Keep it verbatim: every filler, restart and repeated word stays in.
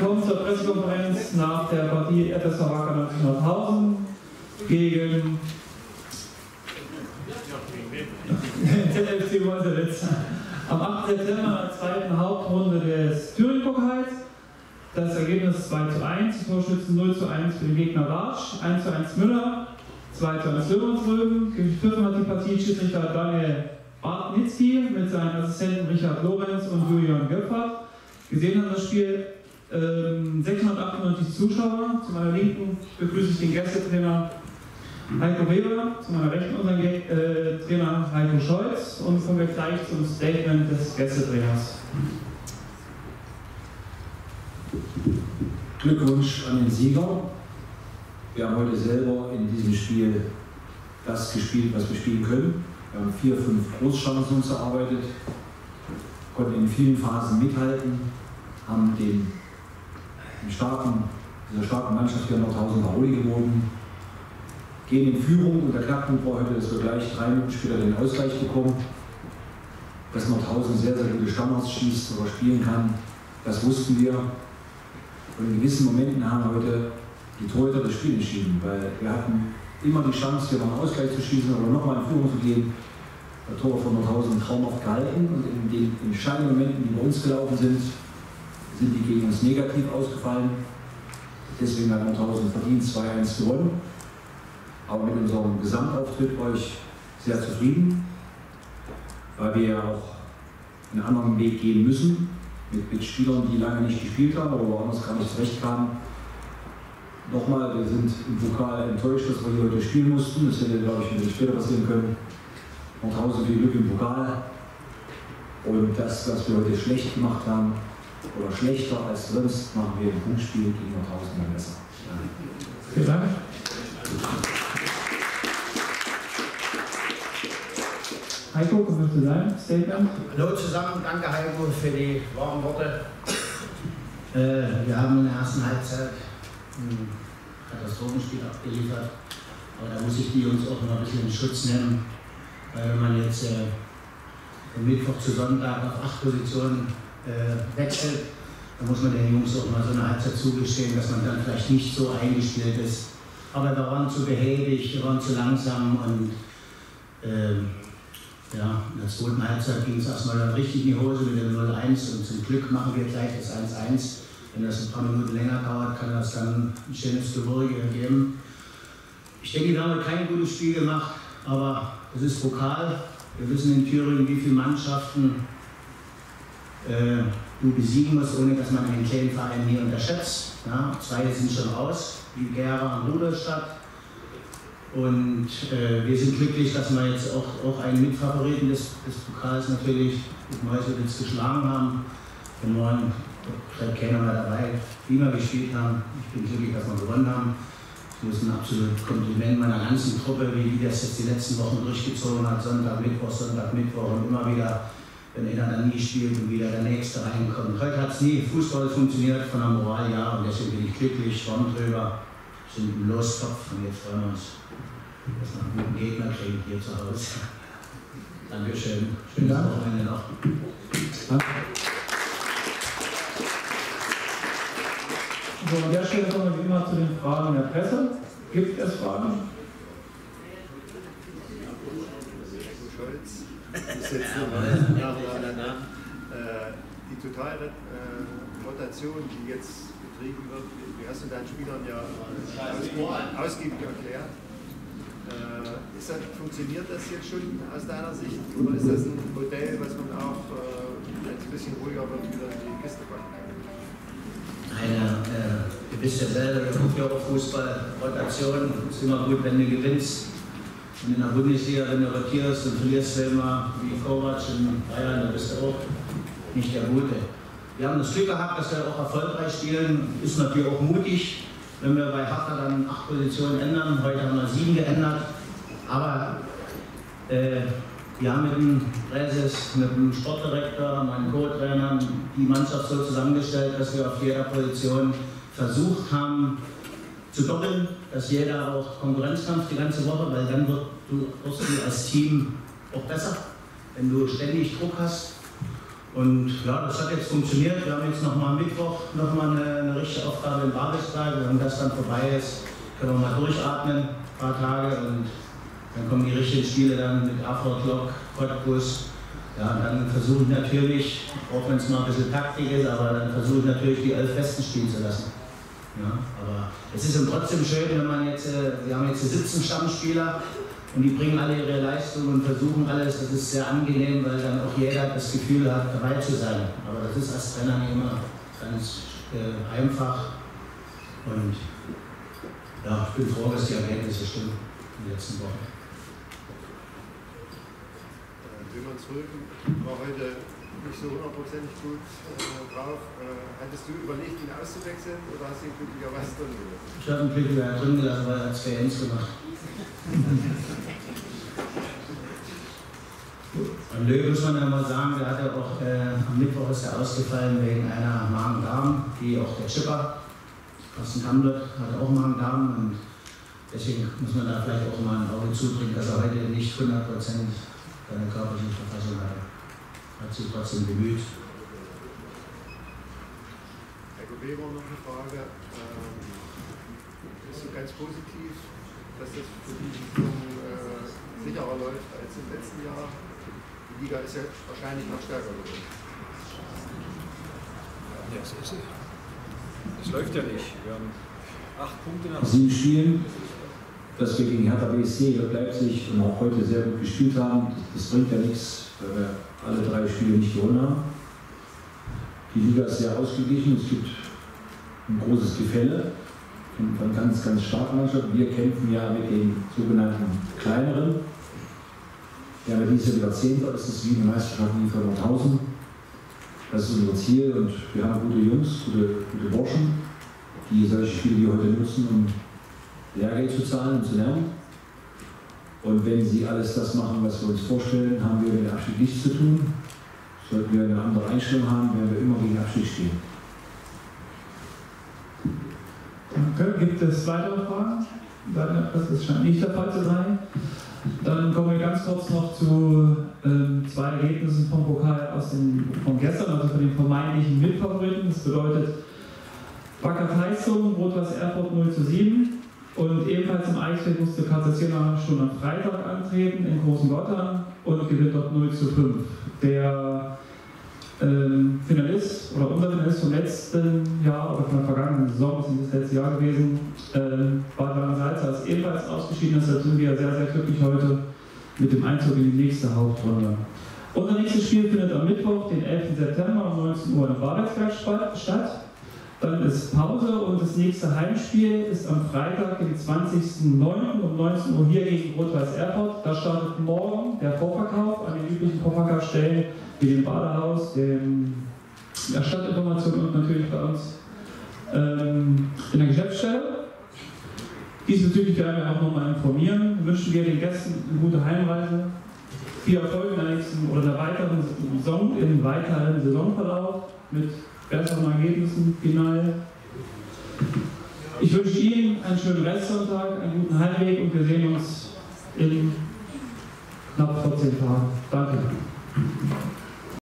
Willkommen zur Pressekonferenz nach der Partie F S V Wacker neunzehnhunderttausend gegen Z F C Meuselwitz. Am achten September der zweiten Hauptrunde des Thüringen-Pokals. Das Ergebnis zwei zu eins, die Torschützen null zu eins für den Gegner Bartsch, eins zu eins Müller, zwei zu eins Löwensröben. Gepfiffen hat die Partie Schiedsrichter Daniel Bartnitzki mit seinen Assistenten Richard Lorenz und Julian Göpfert. Gesehen haben das Spiel ähm, sechshundertachtundneunzig Zuschauer. Zu meiner Linken begrüße ich den Gästetrainer Heiko Weber, zu meiner Rechten unseren äh, Trainer Heiko Scholz, und kommen wir gleich zum Statement des Gästetrainers. Glückwunsch an den Sieger. Wir haben heute selber in diesem Spiel das gespielt, was wir spielen können. Wir haben vier, fünf Großchancen uns erarbeitet, konnten in vielen Phasen mithalten, haben den, den starken, dieser starken Mannschaft hier Nordhausen Paroli geboten, gehen in Führung, und der Knackpunkt war heute, dass wir gleich drei Minuten später den Ausgleich bekommen. Dass Nordhausen sehr, sehr gute Standards schießt oder spielen kann, das wussten wir. Und in gewissen Momenten haben heute die Torhüter das Spiel entschieden, weil wir hatten immer die Chance, hier noch einen Ausgleich zu schießen oder nochmal in Führung zu gehen. Der Tor von Nordhausen traumhaft gehalten, und in den entscheidenden Momenten, die bei uns gelaufen sind, sind die gegen uns negativ ausgefallen. Deswegen hat Nordhausen verdient zwei eins gewonnen. Aber mit unserem Gesamtauftritt war ich sehr zufrieden, weil wir ja auch einen anderen Weg gehen müssen, mit, mit Spielern, die lange nicht gespielt haben oder woanders gar nicht zurechtkamen. Nochmal, wir sind im Pokal enttäuscht, dass wir hier heute spielen mussten. Das hätte, glaube ich, ein bisschen später passieren können. Nordhausen viel Glück im Pokal. Und das, was wir heute schlecht gemacht haben, oder schlechter als sonst, machen wir im Punktspiel gegen Nordhausen dann besser. Vielen Dank. Heiko, kommen wir zu deinem Statement. Hallo zusammen, danke Heiko für die warmen Worte. Äh, wir haben in der ersten Halbzeit ein Katastrophenspiel abgeliefert, aber da muss ich die uns auch noch ein bisschen in Schutz nehmen, weil wenn man jetzt äh, von Mittwoch zu Sonntag auf acht Positionen äh, wechselt, dann muss man den Jungs auch mal so eine Halbzeit zugestehen, dass man dann vielleicht nicht so eingespielt ist. Aber wir waren zu behäbig, wir waren zu langsam, und äh, ja, in der zweiten Halbzeit ging es erstmal dann richtig in die Hose mit dem null eins, und zum Glück machen wir gleich das eins eins. Wenn das ein paar Minuten länger dauert, kann das dann ein schönes Gewürge ergeben. Ich denke, wir haben kein gutes Spiel gemacht, aber es ist Pokal. Wir wissen in Thüringen, wie viele Mannschaften äh, du besiegen musst, ohne dass man einen kleinen Verein hier unterschätzt. Ja, zwei sind schon raus, wie Gera und Rudolstadt. Und äh, wir sind glücklich, dass wir jetzt auch, auch einen Mitfavoriten des, des Pokals natürlich mit Meuselwitz geschlagen haben. Wir waren vielleicht keiner mehr dabei, wie wir gespielt haben. Ich bin glücklich, dass wir gewonnen haben. Ich muss ein absolutes Kompliment meiner ganzen Truppe, wie die das jetzt die letzten Wochen durchgezogen hat. Sonntag, Mittwoch, Sonntag, Mittwoch, und immer wieder, wenn einer dann nie spielt und wieder der Nächste reinkommt. Heute hat es nie Fußball funktioniert, von der Moral ja, und deswegen bin ich glücklich, schwamm drüber, sind im Lostopf, und jetzt freuen wir uns, dass wir einen guten Gegner kriegen hier zu Hause. Dankeschön. Schönes Wochenende noch. Danke. So, an der Stelle kommen wir wie immer zu den Fragen der Presse. Gibt es Fragen? Scholz, ich setze nach, nach, nach. Die Totalrotation, die jetzt betrieben wird, wie hast du deinen Spielern ja ausgiebig, ausgiebig erklärt. Äh, ist das, funktioniert das jetzt schon aus deiner Sicht, oder ist das ein Modell, was man auch, äh, wenn es ein bisschen ruhiger wird, wieder in die Kiste packen kann? Nein, äh, ihr wisst ja selber, wir gucken ja auch Fußball, Rotation, ist immer gut, wenn du gewinnst. Und in der Bundesliga, wenn du rotierst und verlierst du immer wie Kovac in Bayern, dann bist du auch nicht der Gute. Wir haben das Glück gehabt, dass wir auch erfolgreich spielen, ist natürlich auch mutig, wenn wir bei Hertha dann acht Positionen ändern. Heute haben wir sieben geändert, aber äh, wir haben mit dem Präses, mit dem Sportdirektor, meinen Co-Trainern die Mannschaft so zusammengestellt, dass wir auf jeder Position versucht haben zu doppeln, dass jeder auch Konkurrenzkampf die ganze Woche, weil dann wirst du als Team auch besser, wenn du ständig Druck hast. Und ja, das hat jetzt funktioniert. Wir haben jetzt nochmal am Mittwoch nochmal eine, eine richtige Aufgabe im Babelsberg. Wenn das dann vorbei ist, können wir mal durchatmen, ein paar Tage. Und dann kommen die richtigen Spiele dann mit Erfurt, Lok, Cottbus. Ja, und dann versuche ich natürlich, auch wenn es mal ein bisschen Taktik ist, aber dann versuche ich natürlich die elf Besten spielen zu lassen. Ja, aber es ist trotzdem schön, wenn man jetzt, wir haben jetzt siebzehn Stammspieler und die bringen alle ihre Leistung und versuchen alles. Das ist sehr angenehm, weil dann auch jeder das Gefühl hat, dabei zu sein. Aber das ist als Trainer nicht immer ganz äh, einfach. Und ja, ich bin froh, dass die Ergebnisse stimmen in den letzten Wochen. Wilmann Röken war heute nicht so hundertprozentig gut äh, drauf. Äh, hattest du überlegt, ihn auszuwechseln oder hast du ihn glücklicherweise drin gelassen? Ich habe ihn glücklicherweise drin gelassen, weil er hat zwei Ends gemacht. Und Löwe muss man ja mal sagen, der hat ja auch äh, am Mittwoch ist er ausgefallen wegen einer Magen-Darm, wie auch der Chipper. Carsten Kamlet hatte auch Magen-Darm und deswegen muss man da vielleicht auch mal ein Auge zubringen, dass er heute nicht hundert Prozent seine körperliche Verfassung hatte. Hat sich trotzdem bemüht. Herr Weber, noch eine Frage. Ähm, bist du ganz positiv, dass das für die Saison äh, sicherer läuft als im letzten Jahr? Die Liga ist ja wahrscheinlich noch stärker geworden. Ja, es, ist, es läuft ja nicht. Wir haben acht Punkte nach sieben Spielen. Dass wir gegen Hertha B S C, Leipzig und auch heute sehr gut gespielt haben, das bringt ja nichts, weil wir alle drei Spiele nicht gewonnen haben. Die Liga ist sehr ausgeglichen, es gibt ein großes Gefälle von ganz, ganz starken Mannschaften. Wir kämpfen ja mit den sogenannten kleineren. Wir haben ja dieses Jahr wieder Zehnter, das ist wie eine Meisterschaft wie für Nordhausen. Das ist unser Ziel und wir haben gute Jungs, gute, gute Burschen, die solche Spiele wie heute nutzen, um Lehrgeld zu zahlen und zu lernen. Und wenn sie alles das machen, was wir uns vorstellen, haben wir mit dem Abstieg nichts zu tun. Sollten wir eine andere Einstellung haben, werden wir immer gegen Abstieg spielen. Okay, gibt es weitere Fragen? Das scheint nicht der Fall zu sein. Dann kommen wir ganz kurz noch zu ähm, zwei Ergebnissen vom Pokal aus dem, von gestern, also von den vermeintlichen Mitfavoriten. Das bedeutet Wacker Teistung, Rot-Weiß Erfurt null zu sieben. Und ebenfalls im Eichstätt musste K C Jena schon am Freitag antreten in Großen Gottern und gewinnt dort null zu fünf. Der ähm, Finalist oder unser Finalist vom letzten Jahr oder von der vergangenen Saison, das ist das letzte Jahr gewesen, ähm, war Werner Salzer, ist ebenfalls ausgeschieden. Deshalb sind wir sehr, sehr glücklich heute mit dem Einzug in die nächste Hauptrunde. Unser nächstes Spiel findet am Mittwoch, den elften September um neunzehn Uhr in Babelsberg statt. Dann ist Pause und das nächste Heimspiel ist am Freitag, den zwanzigsten neunten um neunzehn Uhr hier gegen Rot-Weiß Erfurt. Da startet morgen der Vorverkauf an den üblichen Vorverkaufsstellen wie dem Badehaus, dem, der Stadtinformation und natürlich bei uns ähm, in der Geschäftsstelle. Diesbezüglich werden wir auch nochmal informieren. Wünschen wir den Gästen eine gute Heimreise, viel Erfolg in der nächsten oder der weiteren Saison, im weiteren Saisonverlauf mit besseren Ergebnissen final. Ich wünsche Ihnen einen schönen Restsonntag, einen guten Heimweg und wir sehen uns in knapp vierzehn Tagen. Danke.